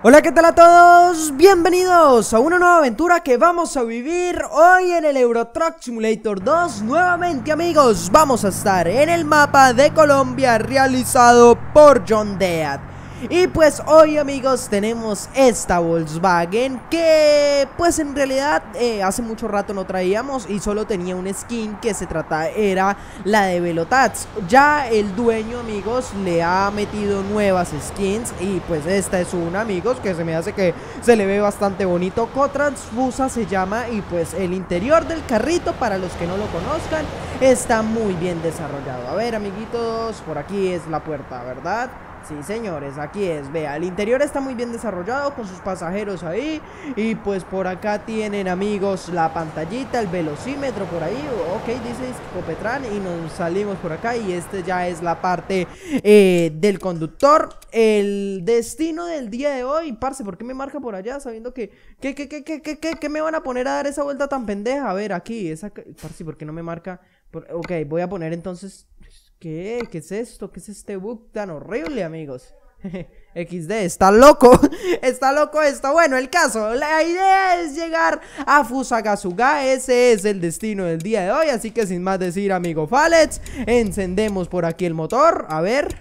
Hola, ¿qué tal a todos? Bienvenidos a una nueva aventura que vamos a vivir hoy en el Euro Truck Simulator 2. Nuevamente, amigos, vamos a estar en el mapa de Colombia realizado por John Deere. Y pues hoy, amigos, tenemos esta Volkswagen que pues en realidad hace mucho rato no traíamos y solo tenía un skin que era la de Velotats. Ya el dueño, amigos, le ha metido nuevas skins y pues esta es una, amigos, que se me hace que se le ve bastante bonito. Cotransfusa se llama y pues el interior del carrito, para los que no lo conozcan, está muy bien desarrollado. A ver, amiguitos, por aquí es la puerta, ¿verdad? Sí, señores, aquí es, vea, el interior está muy bien desarrollado con sus pasajeros ahí. Y pues por acá tienen, amigos, la pantallita, el velocímetro por ahí. Ok, dice Copetran y nos salimos por acá. Y este ya es la parte del conductor. El destino del día de hoy, parce, ¿por qué me marca por allá? Sabiendo que ¿qué me van a poner a dar esa vuelta tan pendeja? A ver, aquí, parce, ¿por qué no me marca? Ok, voy a poner entonces... ¿Qué es esto? ¿Qué es este bug tan horrible, amigos? XD, está loco. Está loco esto. Bueno, el caso, la idea es llegar a Fusagasugá. Ese es el destino del día de hoy. Así que sin más decir, amigo Fallets, encendemos por aquí el motor. A ver.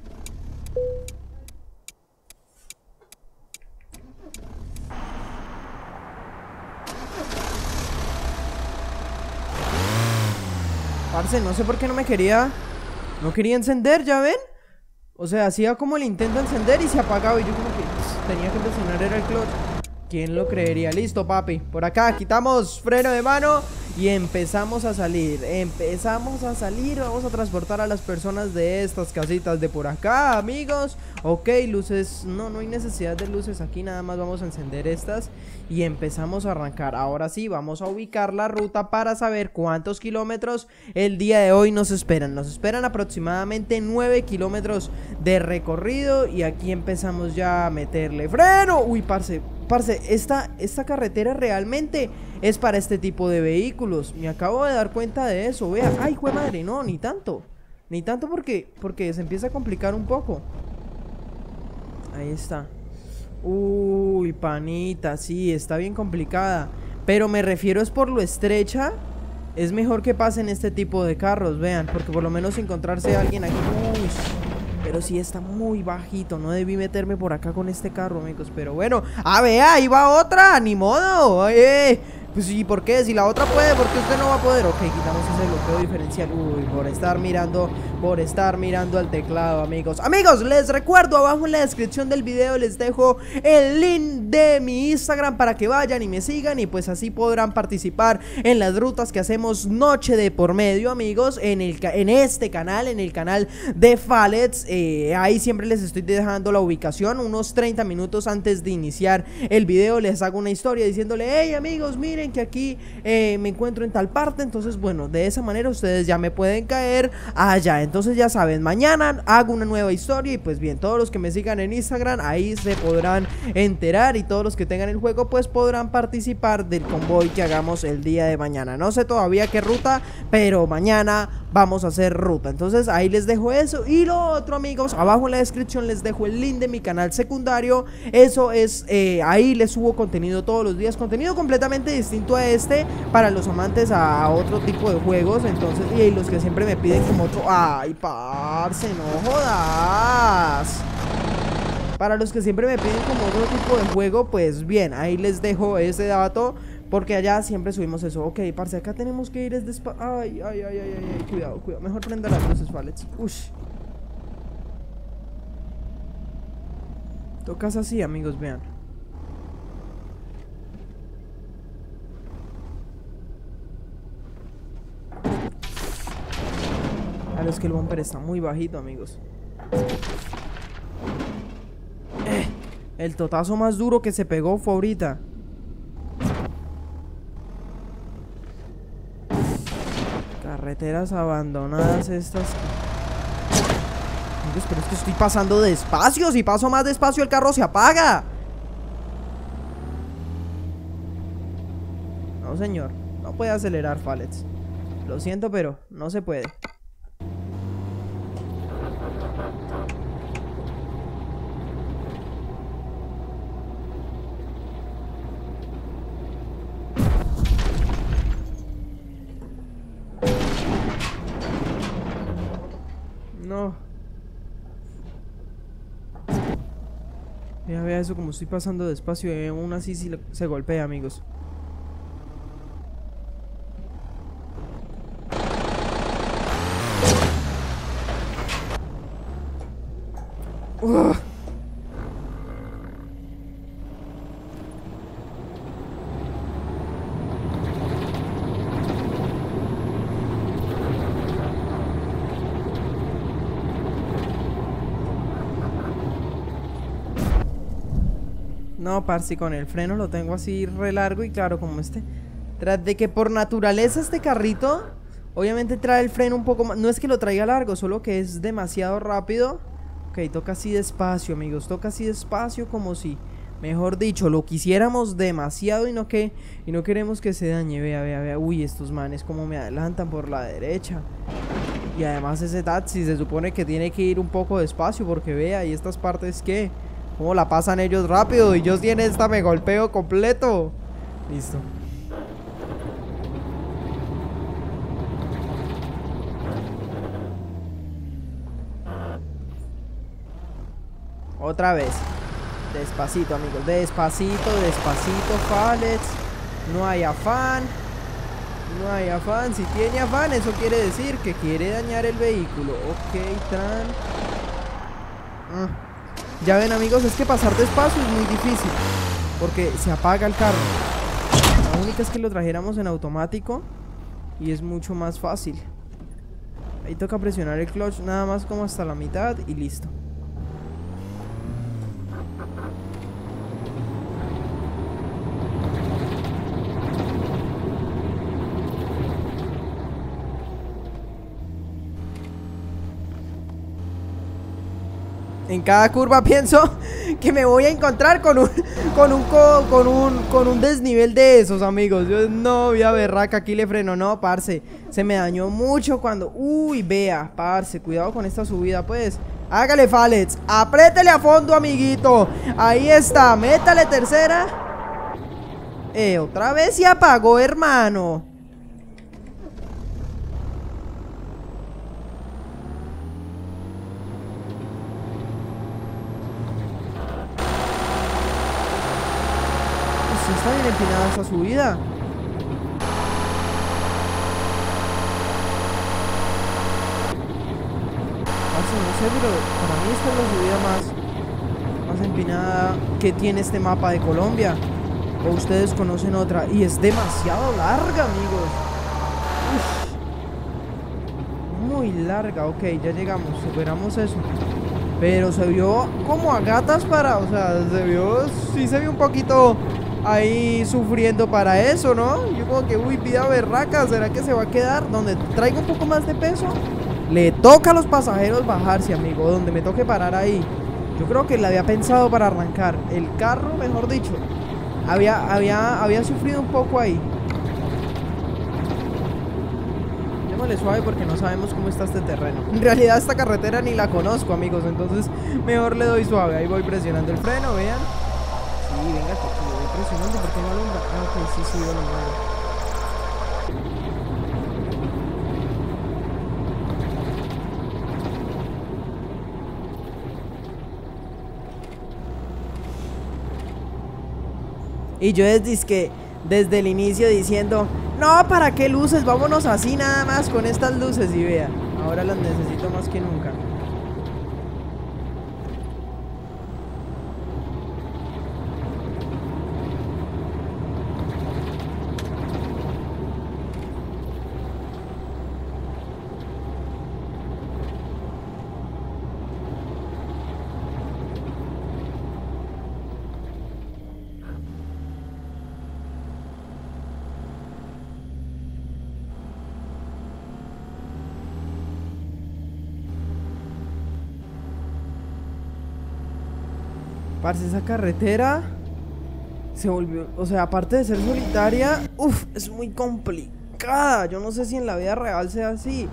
Parce, no sé por qué no quería encender, ¿ya ven? O sea, hacía como el intento de encender y se apagaba. Y yo como que tenía que presionar era el clutch. ¿Quién lo creería? Listo, papi. Por acá quitamos freno de mano y empezamos a salir. Vamos a transportar a las personas de estas casitas de por acá, amigos. Ok, luces. No hay necesidad de luces aquí. Nada más vamos a encender estas y empezamos a arrancar. Ahora sí, vamos a ubicar la ruta para saber cuántos kilómetros el día de hoy nos esperan. Nos esperan aproximadamente 9 kilómetros de recorrido. Y aquí empezamos ya a meterle freno. Uy, parce, esta carretera realmente es para este tipo de vehículos. Me acabo de dar cuenta de eso. Vea, ay, jue madre, no, ni tanto. Ni tanto porque se empieza a complicar un poco. Ahí está. Uy, panita, sí, está bien complicada. Pero me refiero es por lo estrecha. Es mejor que pasen este tipo de carros, vean. Porque por lo menos encontrarse alguien aquí. Uy, pero sí está muy bajito. No debí meterme por acá con este carro, amigos. Pero bueno, vea, ahí va otra. Ni modo. Pues sí, ¿por qué? Si la otra puede, ¿por qué usted no va a poder? Ok, quitamos ese bloqueo diferencial. Uy, por estar mirando al teclado, amigos. Amigos, les recuerdo, abajo en la descripción del video les dejo el link de mi Instagram para que vayan y me sigan. Y pues así podrán participar en las rutas que hacemos noche de por medio, amigos, en este canal, en el canal de Fallets. Ahí siempre les estoy dejando la ubicación. Unos 30 minutos antes de iniciar el video les hago una historia diciéndole: hey, amigos, miren que aquí me encuentro en tal parte. Entonces, bueno, de esa manera ustedes ya me pueden caer allá. Entonces ya saben, mañana hago una nueva historia. Y pues bien, todos los que me sigan en Instagram, ahí se podrán enterar. Y todos los que tengan el juego pues podrán participar del convoy que hagamos el día de mañana. No sé todavía qué ruta, pero mañana vamos a hacer ruta. Entonces ahí les dejo eso. Y lo otro, amigos, abajo en la descripción les dejo el link de mi canal secundario. Eso es, ahí les subo contenido todos los días, contenido completamente distinto a este, para los amantes a otro tipo de juegos. Entonces, y los que siempre me piden como otro. Ay, parce, no jodas. Para los que siempre me piden como otro tipo de juego, pues bien, ahí les dejo ese dato, porque allá siempre subimos eso. Ok, parce, acá tenemos que ir ay, cuidado, mejor prenda las luces, Fallets. Ush. Tocas así, amigos, vean. Claro, es que el bumper está muy bajito, amigos. El totazo más duro que se pegó fue ahorita. Carreteras abandonadas estas. Amigos, pero es que estoy pasando despacio. Si paso más despacio el carro se apaga. No, señor, no puede acelerar, Fallets. Lo siento, pero no se puede. Vea eso como estoy pasando despacio. Aún así se golpea, amigos. Ugh. No, parce, con el freno lo tengo así re largo y claro, como tras de que por naturaleza este carrito, obviamente trae el freno un poco más, no es que lo traiga largo, solo que es demasiado rápido. Ok, toca así despacio, amigos, toca así despacio como si, mejor dicho, lo quisiéramos demasiado y no queremos que se dañe. Vea, uy, estos manes como me adelantan por la derecha. Y además ese taxi se supone que tiene que ir un poco despacio porque vea, y estas partes que... ¿Cómo la pasan ellos rápido? Y yo si en esta me golpeo completo. Listo. Otra vez. Despacito, amigos. Despacito, Falex. No hay afán. No hay afán. Si tiene afán, eso quiere decir que quiere dañar el vehículo. Ok, Ya ven, amigos, es que pasar despacio es muy difícil porque se apaga el carro. La única es que lo trajéramos en automático y es mucho más fácil. Ahí toca presionar el clutch nada más como hasta la mitad y listo. En cada curva pienso que me voy a encontrar con un desnivel de esos, amigos. Yo no voy a berraca, aquí le freno. No, parce, se me dañó mucho cuando... Uy, vea, parce, cuidado con esta subida, pues. Hágale, Falex, apriétele a fondo, amiguito. Ahí está, métale tercera. Otra vez se apagó, hermano. Está bien empinada esa subida. No sé, pero para mí esta es la subida más empinada que tiene este mapa de Colombia. O ustedes conocen otra. Y es demasiado larga, amigos. Uf. Muy larga. Ok, ya llegamos, superamos eso. Pero se vio como a gatas para... O sea, sí se vio un poquito... ahí sufriendo para eso, ¿no? Yo como que, uy, vida berraca, ¿será que se va a quedar? Donde traiga un poco más de peso, le toca a los pasajeros bajarse, amigo. Donde me toque parar ahí. Yo creo que le había pensado para arrancar. El carro, mejor dicho, había sufrido un poco ahí. Démosle suave porque no sabemos cómo está este terreno. En realidad esta carretera ni la conozco, amigos. Entonces mejor le doy suave. Ahí voy presionando el freno, vean. Sí, venga, que voy presionando porque no alumbra. Ah, ok, sí, alumbra. Y yo desde el inicio diciendo, no, ¿para qué luces? Vámonos así nada más con estas luces. Y vea, ahora las necesito más que nunca. Parce, esa carretera se volvió, o sea, aparte de ser solitaria, es muy complicada. Yo no sé si en la vida real sea así.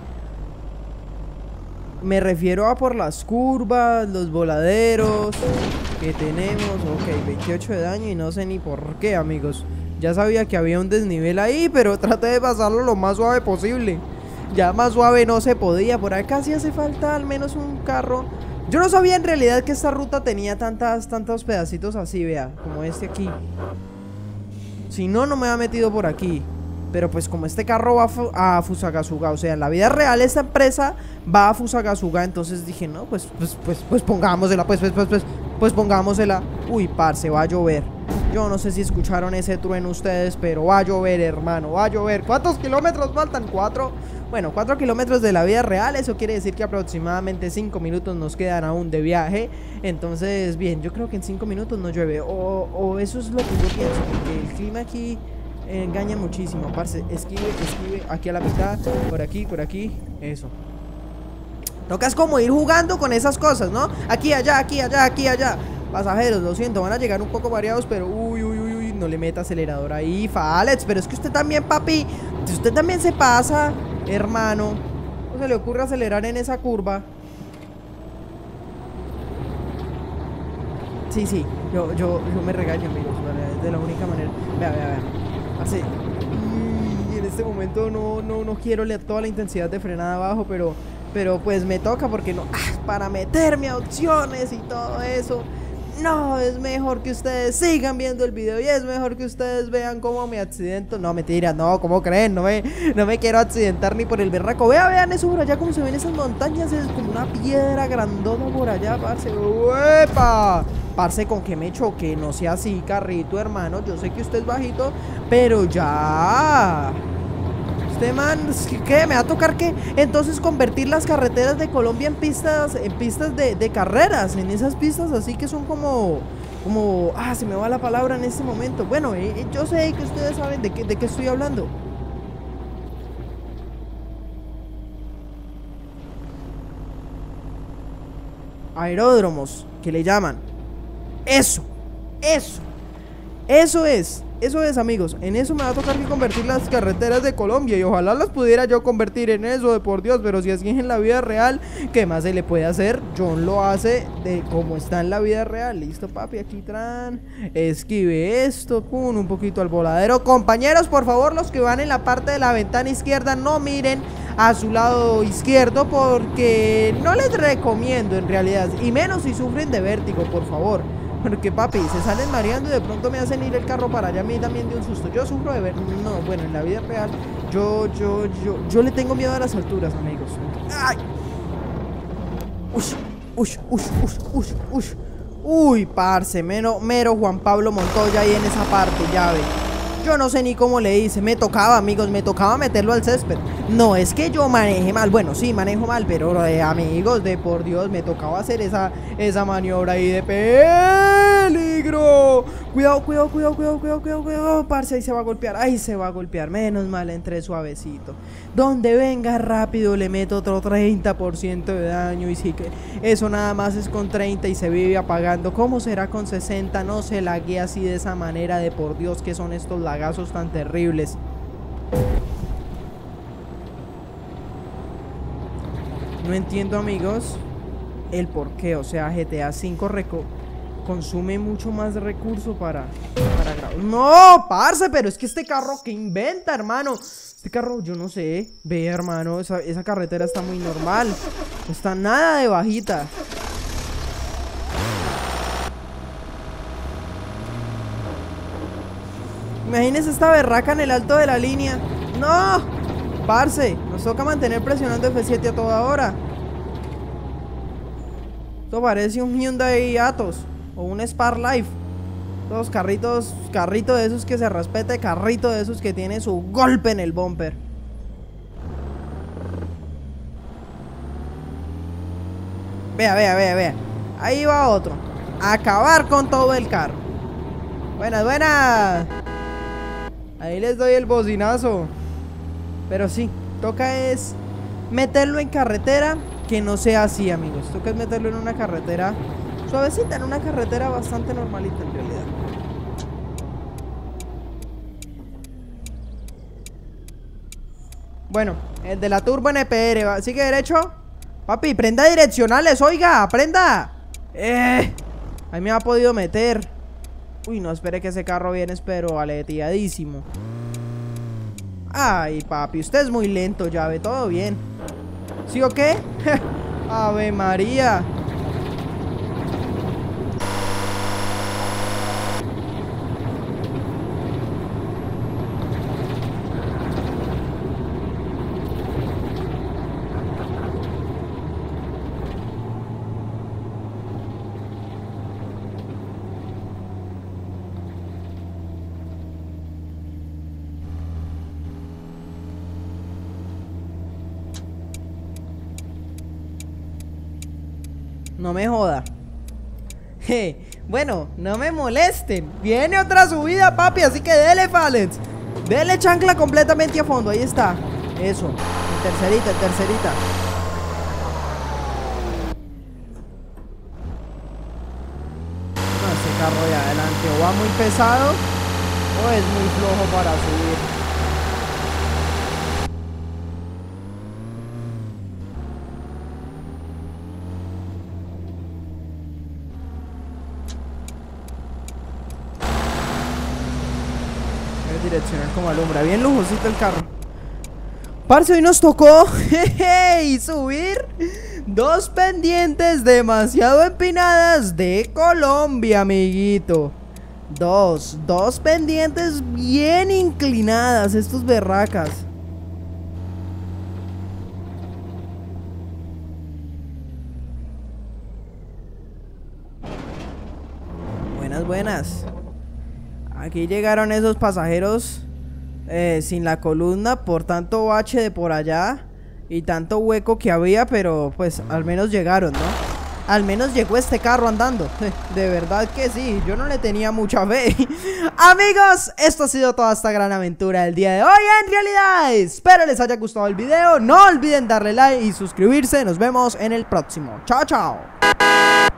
Me refiero a por las curvas, los voladeros que tenemos. Ok, 28 de daño y no sé ni por qué, amigos. Ya sabía que había un desnivel ahí, pero traté de pasarlo lo más suave posible. Ya más suave no se podía. Por acá sí hace falta al menos un carro Yo no sabía en realidad que esta ruta tenía tantos pedacitos así, vea, como este aquí. Si no, no me había metido por aquí. Pero pues como este carro va a Fusagasugá, o sea, en la vida real esta empresa va a Fusagasugá, entonces dije, no, pues pongámosela, pues pongámosela. Uy, parce, va a llover. Yo no sé si escucharon ese trueno ustedes, pero va a llover, hermano, va a llover. ¿Cuántos kilómetros faltan? 4. Bueno, 4 kilómetros de la vida real, eso quiere decir que aproximadamente 5 minutos nos quedan aún de viaje. Entonces, bien, yo creo que en 5 minutos no llueve, o eso es lo que yo pienso, porque el clima aquí engaña muchísimo, parce. Esquive, aquí a la mitad, por aquí, eso. Tocas como ir jugando con esas cosas, ¿no? Aquí, allá, aquí, allá, aquí, allá. Pasajeros, lo siento, van a llegar un poco variados, pero uy, no le meta acelerador ahí, Falex. Pero es que usted también, papi, usted también se pasa, hermano. ¿Cómo se le ocurre acelerar en esa curva? Sí, yo me regaño, amigos, ¿vale? Es de la única manera. Vea. Así. Y en este momento no quiero toda la intensidad de frenada abajo, pero pues me toca porque no. Para meterme a opciones y todo eso. No, es mejor que ustedes sigan viendo el video y es mejor que ustedes vean cómo me accidento. No, mentira, no, ¿cómo creen? No me quiero accidentar ni por el berraco. Vean eso por allá, como se ven esas montañas. Es como una piedra grandota por allá, parce. ¡Uepa! Parce, ¿con qué me choqué? No sea así, carrito, hermano. Yo sé que usted es bajito, pero ya... Este man, ¿qué? ¿Me va a tocar qué? Entonces convertir las carreteras de Colombia en pistas de carreras, en esas pistas así que son como, se me va la palabra en este momento. Bueno, yo sé que ustedes saben de qué estoy hablando. Aeródromos, que le llaman. Eso es, amigos. En eso me va a tocar que convertir las carreteras de Colombia. Y ojalá las pudiera yo convertir en eso, de por Dios. Pero si así es en la vida real, ¿qué más se le puede hacer? John lo hace de como está en la vida real. Listo, papi, aquí esquive esto, pum, un poquito al voladero. Compañeros, por favor, los que van en la parte de la ventana izquierda, no miren a su lado izquierdo, porque no les recomiendo en realidad. Y menos si sufren de vértigo, por favor. Porque, papi, se salen mareando y de pronto me hacen ir el carro para allá. A mí también de un susto. Yo sufro de ver. No, bueno, en la vida real yo le tengo miedo a las alturas, amigos. ¡Ay! Uy, parce, mero Juan Pablo Montoya ahí en esa parte, ya ve. Yo no sé ni cómo le hice, me tocaba, amigos, me tocaba meterlo al césped. No es que yo maneje mal, bueno, sí, manejo mal, pero amigos, de por Dios, me tocaba hacer esa maniobra ahí de peligro. Cuidado, parce, ahí se va a golpear, menos mal, entré suavecito. Donde venga rápido le meto otro 30% de daño. Y sí que eso nada más es con 30 y se vive apagando. ¿Cómo será con 60? No se laguea así de esa manera, de por Dios, que son estos lagazos tan terribles. No entiendo, amigos, el por qué. O sea, GTA V consume mucho más recursos para grabar. No, parce, pero es que este carro que inventa, hermano. Este carro, yo no sé. Ve, hermano, esa carretera está muy normal. No está nada de bajita. Imagínense esta berraca en el alto de la línea. ¡No! Parce, nos toca mantener presionando F7 a toda hora. Esto parece un Hyundai Atos o un Spark Life. Todos carrito de esos que se respete, carrito de esos que tiene su golpe en el bumper. Vea. Ahí va otro. Acabar con todo el carro. Buenas. Ahí les doy el bocinazo. Pero sí, toca es meterlo en carretera que no sea así, amigos. Toca es meterlo en una carretera suavecita, en una carretera bastante normalita en realidad. Bueno, el de la turbo NPR va. Sigue derecho. Papi, prenda direccionales, oiga, prenda. Ahí me ha podido meter. Uy, no, espere que ese carro viene, pero aleteadísimo. Ay, papi, usted es muy lento, ya ve, todo bien. ¿Sí o qué? Ave María. No me joda. Bueno, no me molesten. Viene otra subida, papi, así que dele, Falens. Dele chancla completamente a fondo, ahí está. Eso, en tercerita, en tercerita. No, ese carro de adelante o va muy pesado o es muy flojo para subir. Direccional como alumbra, bien lujosito el carro. Parce, hoy nos tocó subir 2 pendientes demasiado empinadas de Colombia, amiguito. Dos pendientes bien inclinadas, estos berracas. Buenas. Aquí llegaron esos pasajeros sin la columna por tanto bache de por allá y tanto hueco que había, pero pues al menos llegaron, ¿no? Al menos llegó este carro andando. De verdad que sí, yo no le tenía mucha fe. Amigos, esto ha sido toda esta gran aventura del día de hoy. En realidad, espero les haya gustado el video. No olviden darle like y suscribirse. Nos vemos en el próximo. Chao, chao.